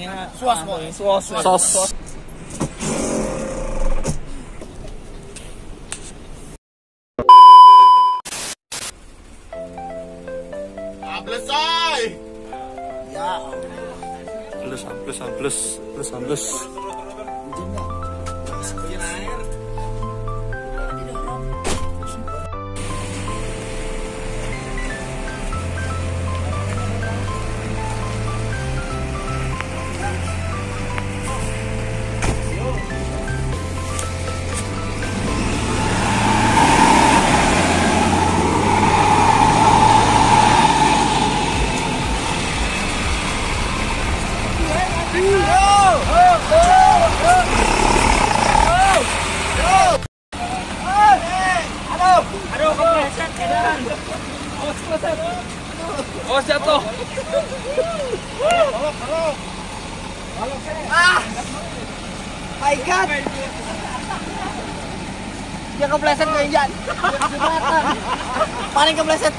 Sos. Selesai. Ya. Ambles. Jatuh. My God. Dia kepleset ke Ian. Paling kepleset.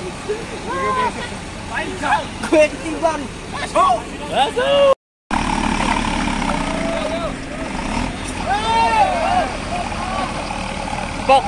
Gue ketimbang. Masuk. Bok.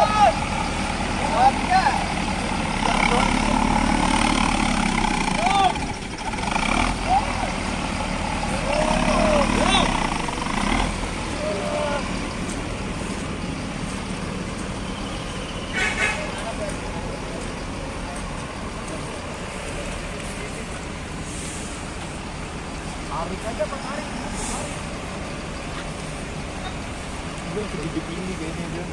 Tarik aja Pak, tarik. Gue sedikit ini kayaknya dia.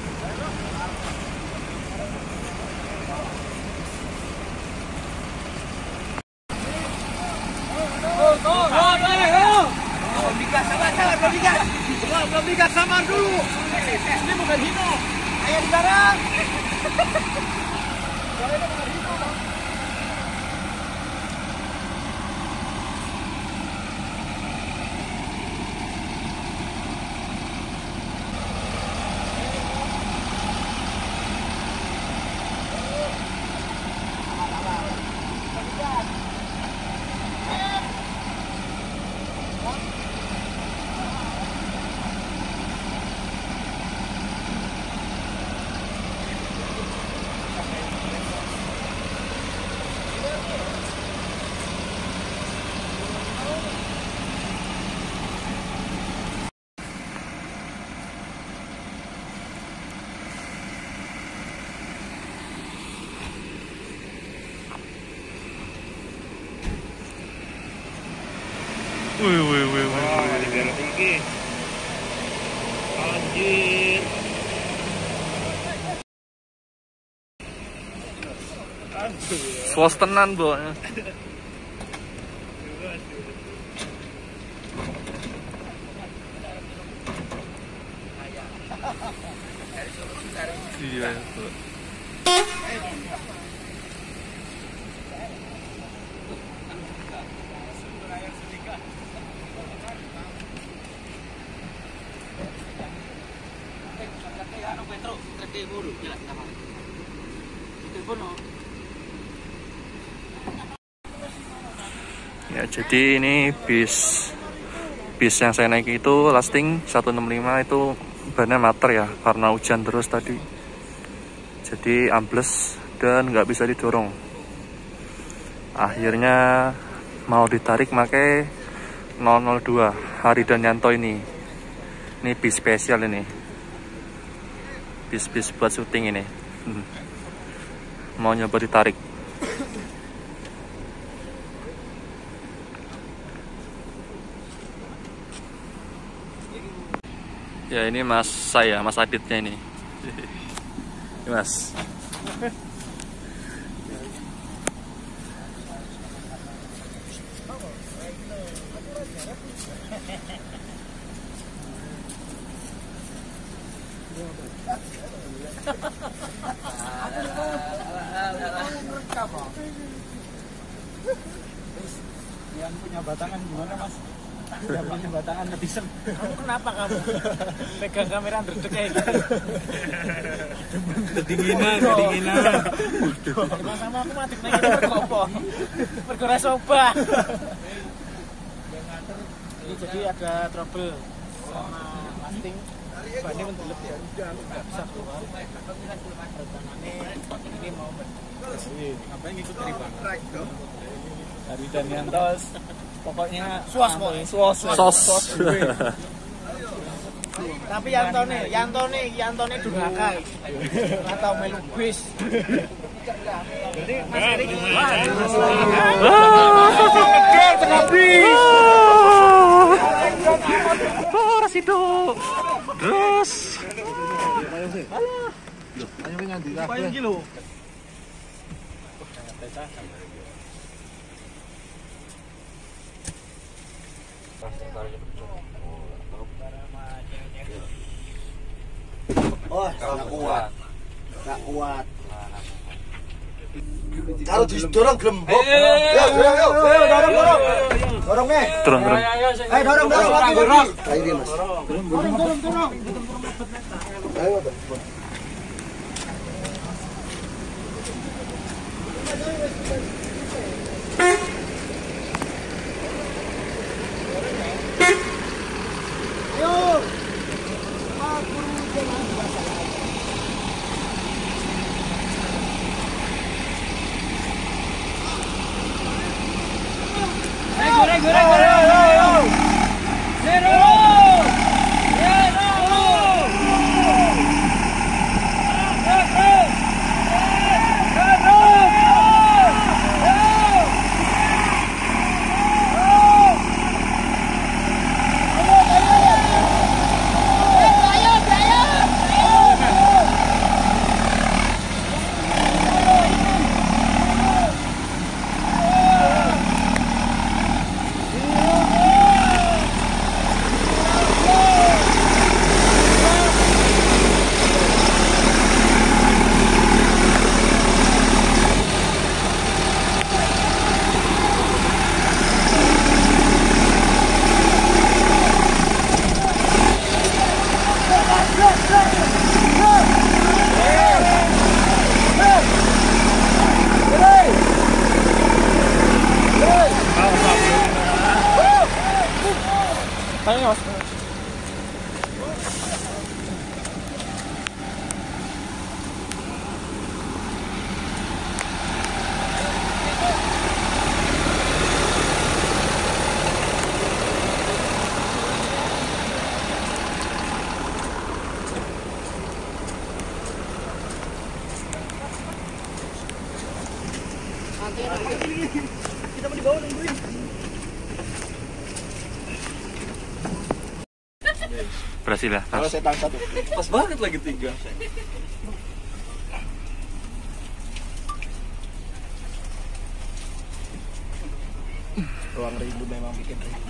Belum digas samar dulu. Ini bukan Hino. Ayo sekarang. Wih. Wah, di daerah tinggi. Anjir. Swos tenan, Bo. Iya, itu. Ya, jadi ini bis yang saya naiki itu lasting 165 itu bannya mater ya, karena hujan terus tadi. Jadi ambles dan nggak bisa didorong. Akhirnya mau ditarik pakai 002 Hari dan Yanto ini. Ini bis spesial ini. Bis buat syuting ini. Mau nyoba ditarik. Ya, ini Mas Aditnya ini. Ini Mas. Yang punya batangan gimana Mas? Yang punya batangan netizen. Kamu kenapa kamu? Pegang kamera ndredeg kayak gitu. Kedinginan. Waduh. Sama aku mati naik itu berkopo. Bergora soba. Ini jadi ada trouble sama lasting. Bannya mendelep ya, udah nggak bisa keluar. Rencananya ini mau bersih. Apa yang ikut dari bang? Dari dan Yantos. Pokoknya sos. Tapi Yantone durhaka atau melu bis. Jadi Mas Erik Rasido. Terus. Ayo nganti kabeh. Paling iki lho. Oh, gak kuat. Gak kuat. Kalau didorong gelembok. Yo, dorong. Dorong, Me. Turun. Ayo dorong lagi. Ayo, Mas. Dorong. Ayo, kita mau dibawa nungguin. Berhasil ya? Kalau saya tangkap tuh. Pas banget lagi 3. Ruang ribu memang bikin ribu.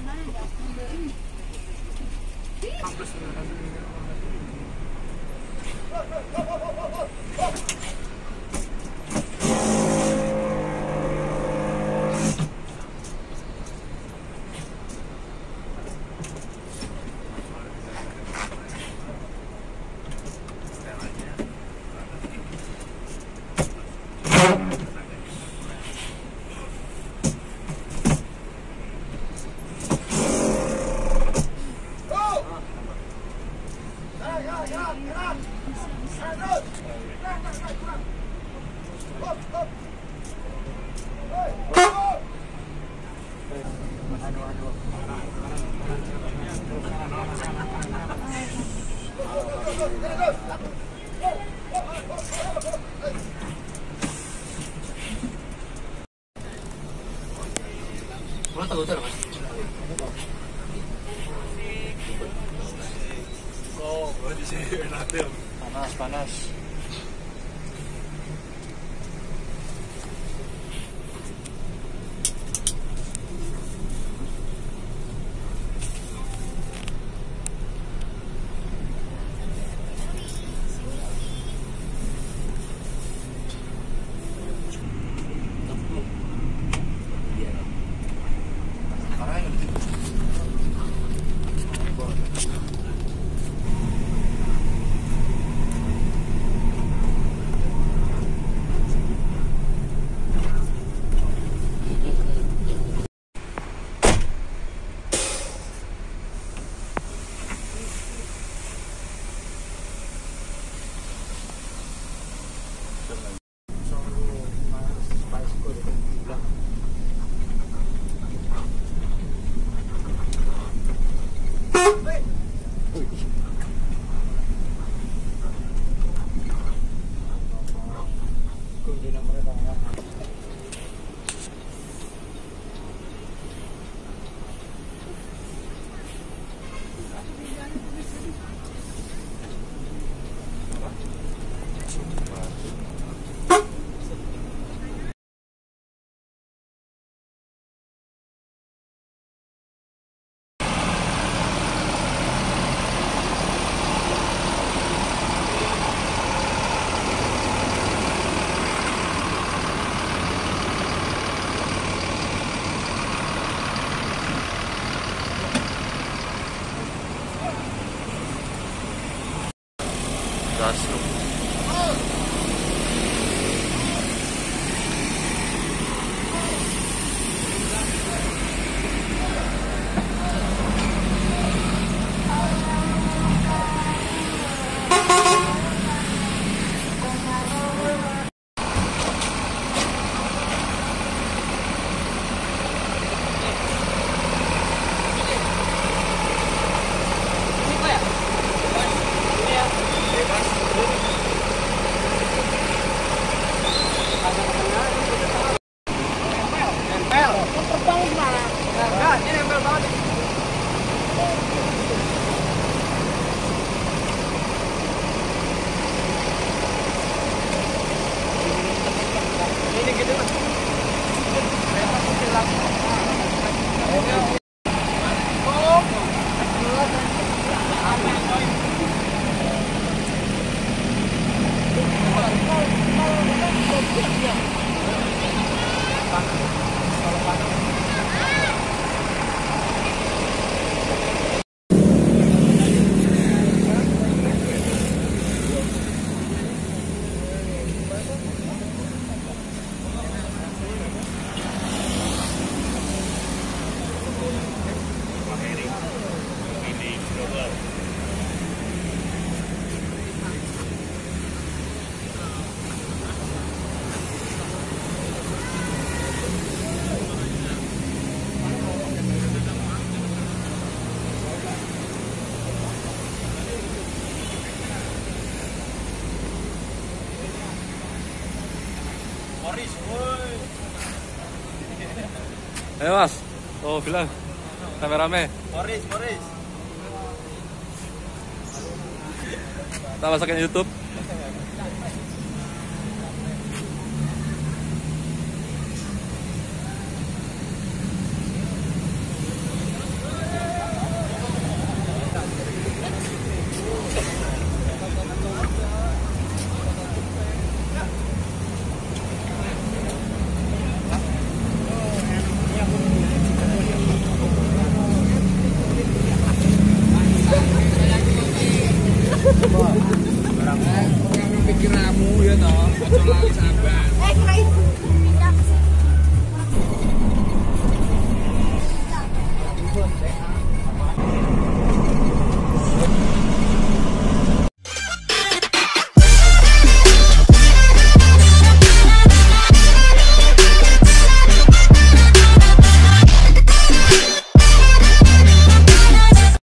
Panas. Nempel. Terbang gimana? Nah, ini nempel banget. Ini gitu. Ayo mas, oh bilang rame-rame. Morris. Kita masukin YouTube.